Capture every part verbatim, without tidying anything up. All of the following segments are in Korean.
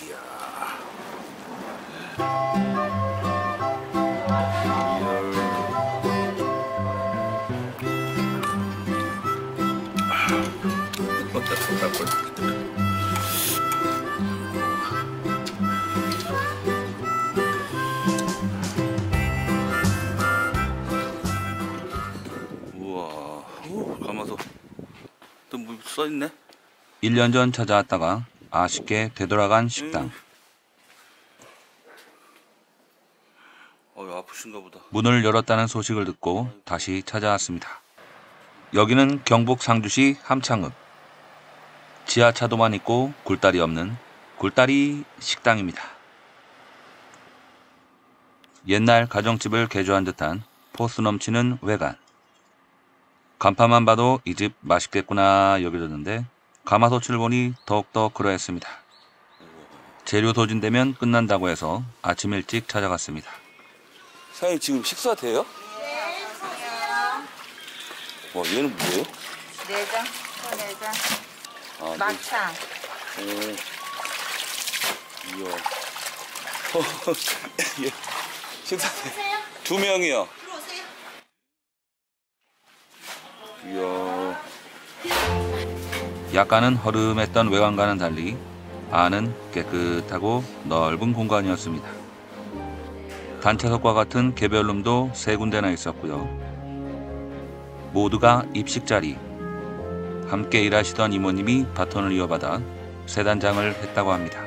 이야. 우와, 오, 가마솥 또 뭐 써있네. 일 년 전 찾아왔다가 아쉽게 되돌아간 식당. 음. 어휴, 아프신가 보다. 문을 열었다는 소식을 듣고 다시 찾아왔습니다. 여기는 경북 상주시 함창읍. 지하차도만 있고 굴다리 없는 굴다리 식당입니다. 옛날 가정집을 개조한 듯한 포스 넘치는 외관. 간판만 봐도 이 집 맛있겠구나 여겨졌는데 가마솥을 보니 더욱더 그러했습니다. 재료 소진되면 끝난다고 해서 아침 일찍 찾아갔습니다. 사장님 지금 식사 돼요? 네, 주세요. 와, 얘는 뭐예요? 내장, 소내장, 아, 막창. 네. 오. 이야. 예. 식사 돼. 두 명이요. 들어오세요. 이야. 약간은 허름했던 외관과는 달리 안은 깨끗하고 넓은 공간이었습니다. 단체석과 같은 개별룸도 세 군데나 있었고요. 모두가 입식 자리. 함께 일하시던 이모님이 바톤을 이어받아 세 단장을 했다고 합니다.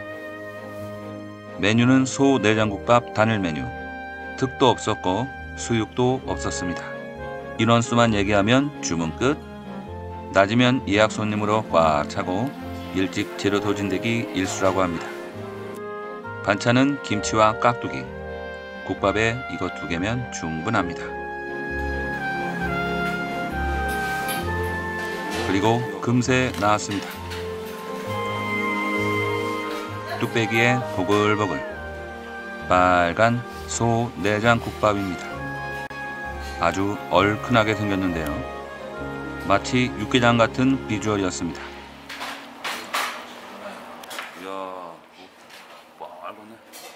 메뉴는 소 내장국밥 단일 메뉴. 특도 없었고 수육도 없었습니다. 인원수만 얘기하면 주문 끝. 낮이면 예약 손님으로 꽉 차고 일찍 재료 소진되기 일수라고 합니다. 반찬은 김치와 깍두기. 국밥에 이것 두 개면 충분합니다. 그리고 금세 나왔습니다. 뚝배기에 보글보글 빨간 소 내장 국밥입니다. 아주 얼큰하게 생겼는데요. 마치 육개장 같은 비주얼이었습니다. 이야. 빨갛네.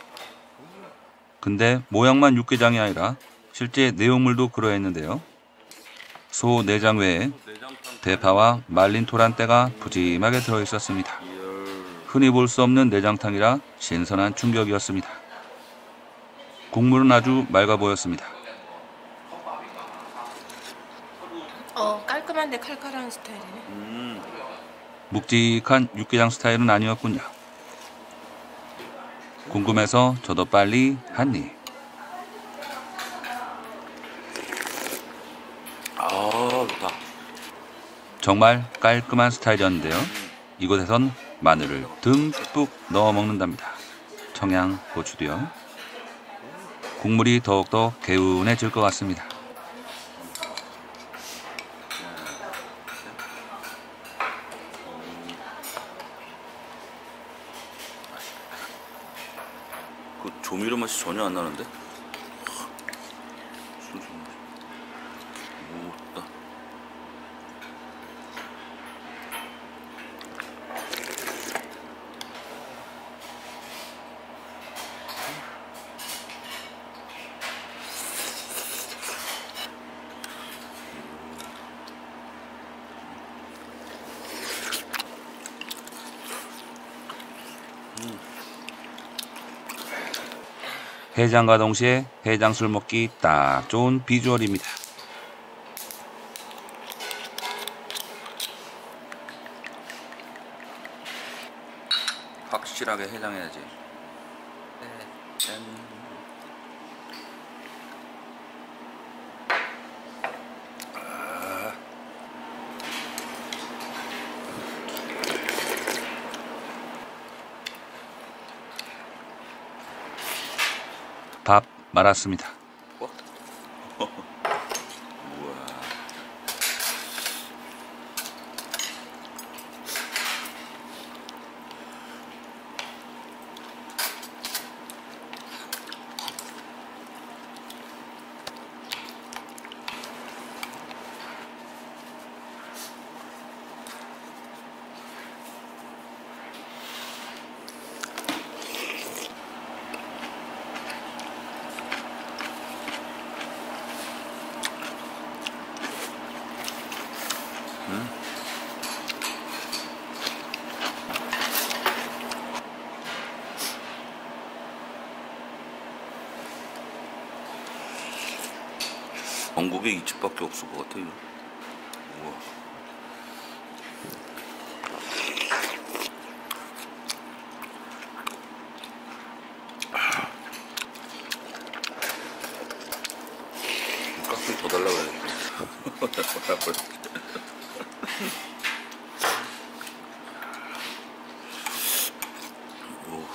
근데 모양만 육개장이 아니라 실제 내용물도 그러했는데요. 소 내장 외에 대파와 말린 토란대가 푸짐하게 들어있었습니다. 흔히 볼 수 없는 내장탕이라 신선한 충격이었습니다. 국물은 아주 맑아 보였습니다. 어, 깔끔한데 칼칼한 스타일이네. 음. 묵직한 육개장 스타일은 아니었군요. 궁금해서 저도 빨리 한 입. 아, 좋다. 정말 깔끔한 스타일이었는데요. 이곳에선 마늘을 듬뿍 넣어 먹는답니다. 청양, 고추도요. 국물이 더욱더 개운해질 것 같습니다. 그 조미료 맛이 전혀 안 나는데? 오, 나. 해장과 동시에 해장술 먹기 딱 좋은 비주얼입니다. 확실하게 해장해야지. 짠. 아. 밥 말았습니다. 와. 우와. 전국에 이 집밖에 없을 것 같아. 이거. 우와. 깍두기 더 달라고 그래. 오.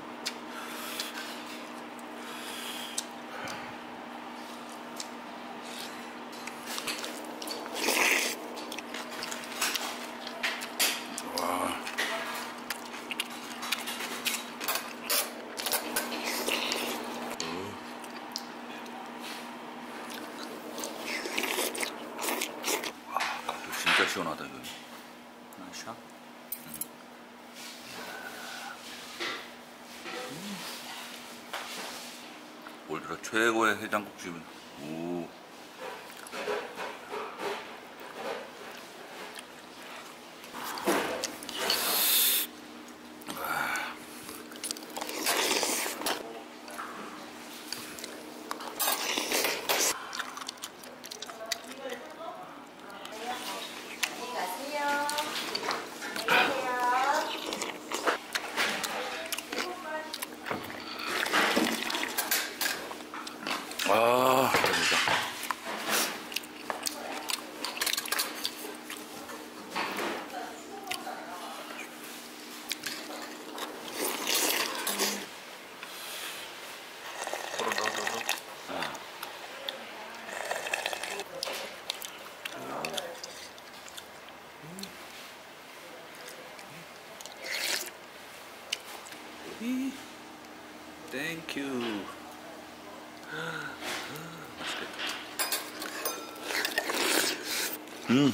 와. 진짜 시원하다 이거. 하나 샷. 음. 음. 올 들어 최고의 해장국집은. 오. 아, 진짜. 땡큐. 음.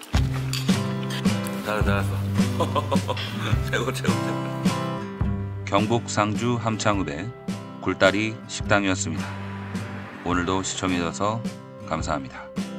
잘했어, 잘했어. 최고, 최고, 최고. 경북 상주 함창읍의 굴다리 식당이었습니다. 오늘도 시청해주셔서 감사합니다.